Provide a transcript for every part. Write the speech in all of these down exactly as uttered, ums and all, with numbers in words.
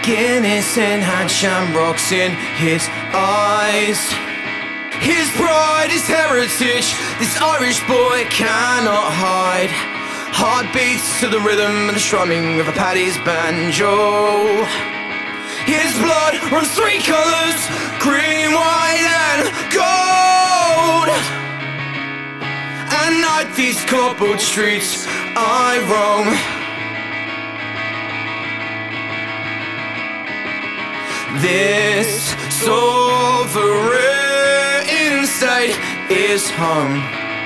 Guinness in hand, shamrocks in his eyes. His pride, his heritage, this Irish boy cannot hide. Heartbeats to the rhythm and the strumming of a Paddy's banjo. His blood runs three colours, green, white and gold. At night these cobbled streets I roam. This sovereign state is home.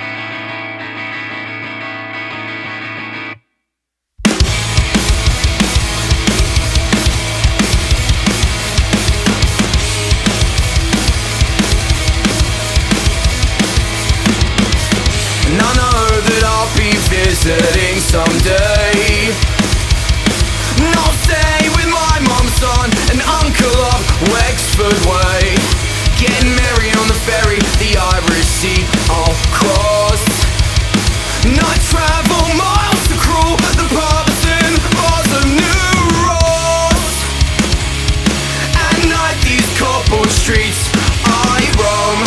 And I know that I'll be visiting someday. And I'll stay with my mum, son and uncle up Wexford way. Getting merry on the ferry, the Irish Sea I'll cross. And I travel miles to crawl the pubs and bars of New Ross. At night these cobbled streets I roam.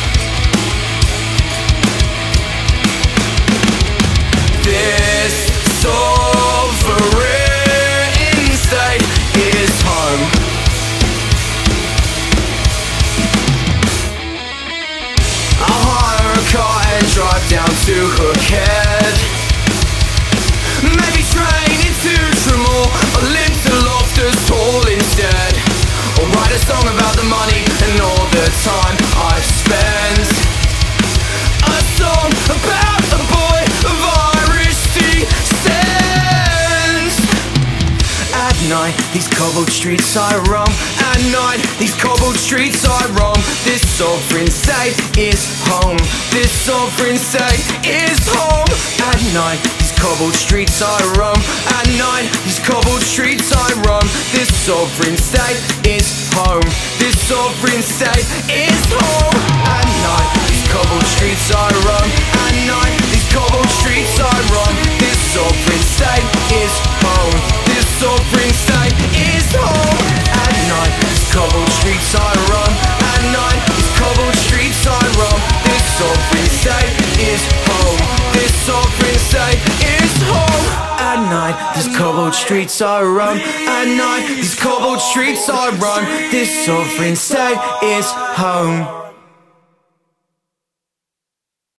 This sovereign state is home. I'll hire a car and drive down to Hookhead. Maybe train into Tramore or live to Loftus Hall instead. Or write a song about the money and all the time I've spent. A song about a boy of Irish descent. At night these cobbled streets I roam. At night these cobbled streets I roam. This sovereign state is home. This sovereign state is home. At night these cobbled streets I roam. At night these cobbled streets I roam. This sovereign state is home. This sovereign state is home. At night these cobbled streets I roam. At night these cobbled streets I roam. This sovereign state is home. This sovereign state is home. At night these cobbled streets I roam. At night these cobbled streets I roam. This sovereign state is home. This sovereign state is home. At night these cobbled streets I roam. At night these cobbled streets I roam. This sovereign state is home.